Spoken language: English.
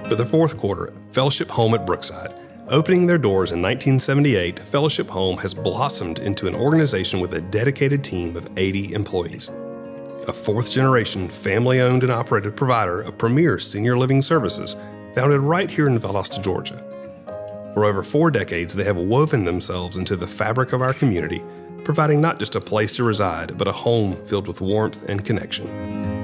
For the fourth quarter, Fellowship Home at Brookside. Opening their doors in 1978, Fellowship Home has blossomed into an organization with a dedicated team of 80 employees. A fourth-generation, family-owned and operated provider of premier senior living services founded right here in Valdosta, Georgia. For over 4 decades, they have woven themselves into the fabric of our community, providing not just a place to reside, but a home filled with warmth and connection.